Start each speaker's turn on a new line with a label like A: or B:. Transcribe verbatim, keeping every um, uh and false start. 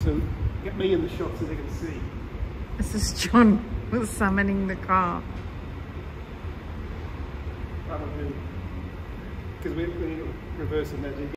A: to get me in the shot so they can see.
B: This is John summoning the car.
A: That'll do. Because we, we reverse the magic.